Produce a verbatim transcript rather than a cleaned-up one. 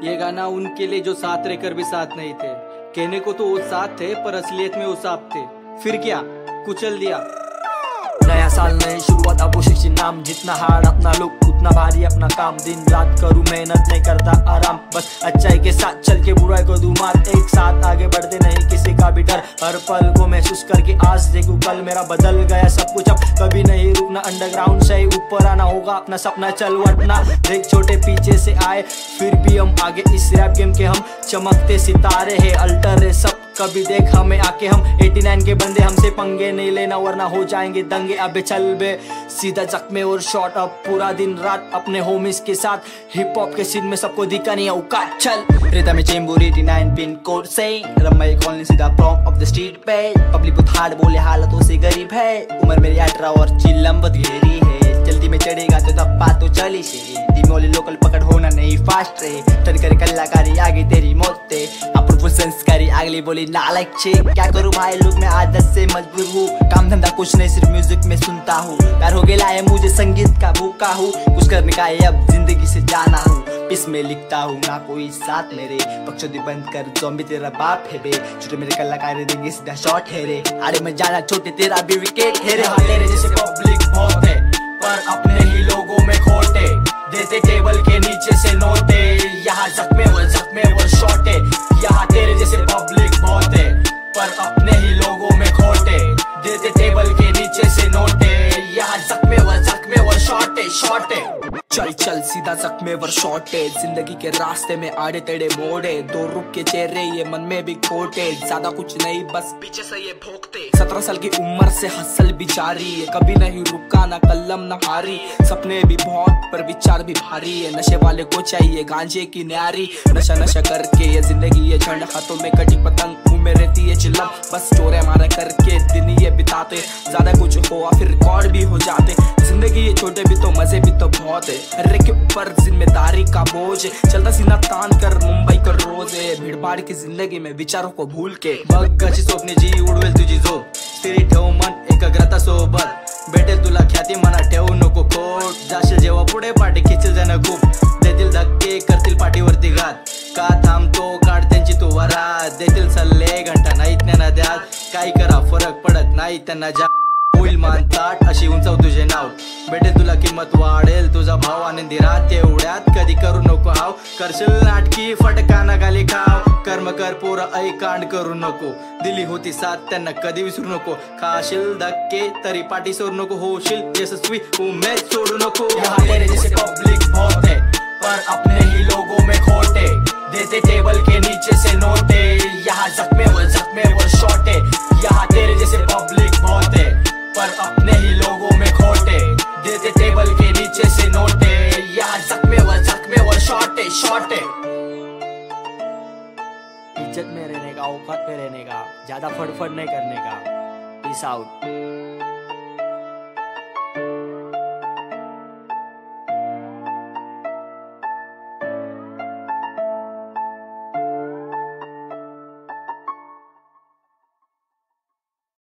ये गाना उनके लिए जो साथ रहकर भी साथ नहीं थे। कहने को तो वो साथ थे पर असलियत में वो साथ थे। फिर क्या, कुचल दिया। नया साल नई शुरुआत अब शिक्षी नाम, जितना हार्ड अपना लुक उतना भारी अपना काम। दिन रात करूँ मेहनत नहीं करता आराम, बस अच्छाई के साथ चल के बुराई को दूं मात। एक साथ आगे बढ़ते नहीं किसी का भी डर, हर पल को महसूस करके आज देखूं कल मेरा बदल गया सब कुछ। अब कभी नहीं रुकना, अंडरग्राउंड से ऊपर आना होगा, अपना सपना चल वटना। देख छोटे पीछे से आए फिर भी हम आगे, इस रैप गेम के हम चमकते सितारे हैं। अल्टर है सब, कभी देख हमें आके, हम नवासी के बंदे, हमसे पंगे नहीं लेना वरना हो जाएंगे दंगे। अबे चल बे सीधा जख्मे और शॉट अप, पूरा दिन रात अपने होमिस के साथ। हिप हॉप के सीन में सबको दिखा नहीं औकात। चल रेता में चेंबूर नवासी पिन कोड से रमाई कॉलोनी सीधा फ्रॉम ऑफ द स्ट्रीट पे। पब्लिक बहुत हार्ड बोले हालतों से गरीब है, उम्र मेरी अठारह और चिल्लम बहुत गहरी है। जल्दी में चढ़ेगा तो तब बात तो चली से, डिमोली लोकल पकड़ होना नहीं फास्ट रे। टर्न करे कलाकारी आगे तेरी मौत ते, अप्रूवल संस्कारी अगली बोली नालायक छे। क्या करूं भाई लोग मैं आदत से मजबूर हूँ, काम धंधा कुछ नहीं सिर्फ म्यूजिक में सुनता हूँ। प्यार हो गया है मुझे संगीत का भूखा हूँ, कुछ करने का है अब जिंदगी से जाना हूँ। पिस में लिखता हूँ ना कोई साथ मेरे, बकचोदी बंद कर ज़ॉम्बी तेरा बाप है बे। छोटे मेरे कलाकार देंगे सीधा शॉट है रे, अरे मैं जाना छोटे तेरा भी विकेट है रे। तेरे जैसे पब्लिक बहुत है पर अपने ही लोगों में खोटे, देते टेबल के नीचे से नोटे। यहाँ जख्मे वो जख्मे वो शॉट है, यहाँ तेरे जैसे पब्लिक बहुत है पर अपने ही लोगों में खोटे, देते टेबल के नीचे से नोटे। यहाँ जख्मे वो जख्मे वो शॉट है शॉट है। चल चल सीधा जख्मे वर शॉट है, जिंदगी के रास्ते में आड़े तेड़े मोड़े। दो रुक के चेहरे ये मन में भी खोटे, ज्यादा कुछ नहीं बस पीछे से ये भोगते। सत्रह साल की उम्र से हसल भी जारी है, कभी नहीं रुका ना कलम ना हारी। सपने भी बहुत पर विचार भी भारी है, नशे वाले को चाहिए गांजे की न्यारी। नशा नशा करके ये जिंदगी ये झंड, हाथों में कटी पतंग मुंह में रहती है चिल्लम। बस चोरे मारा करके दिन ये बिताते, ज्यादा कुछ हुआ फिर रिकॉर्ड भी हो जाते। जिंदगी ये छोटे भी तो मजे भी तो बहुत है, हर के ऊपर जिम्मेदारी का बोझ है। चलता सीना तान कर मुंबई का रोज है, भीड़ भाड़ की जिंदगी में विचारों को भूल के। बघ कशी स्वप्ने जी उडवेल तुझी झोप, स्थिरी ठेव मन एकाग्रता सोबत। भेटेल तुला ख्याती मना ठेवू नको खोट, जाशील जेव्हा पुढे पाठी खिचेल जण खूप। देतील धक्के करतील पाठीवरती घात, का थांबतो काढ त्यांची तू वरात। देतील सल्ले घंटा नाहीत ज्ञानाद्यात, काही करा फरक पडत नाही त्यांना जा। होईल मानताट अशी उंचाव तुझे नाव, भेटेल तुला किंमत वाढेल तुझा भाव। आनंदी राहत तेवढ्यात कधी करू नको हाव, करशील नाटकी फटकाना गाली खाव। कर्म कर पोरा ऐ कांड करू नको, दिली होती साथ त्यांना कधी विसरू नको। खाशील धक्के तरी पाठी सोडू नको, होशील यशस्वी उमेद सोडू नको। यहाँ तेरे जैसे पब्लिक बहुत है पर अपने ही लोगों में खोटे, देते टेबल के नीचे से नोटे। यहाँ जख्मे वो जख्मे वो शॉट है, यहाँ तेरे जैसे पब्लिक बहुत है पर अपने ही लोगों में खोटे, देते टेबल के नीचे से नोटे। यहाँ जख्मे वो जख्मे वो शॉट है शॉट है। इज्जत में रहने का, औकात में रहने का, ज्यादा फड़फड़ नहीं करने का। Peace out.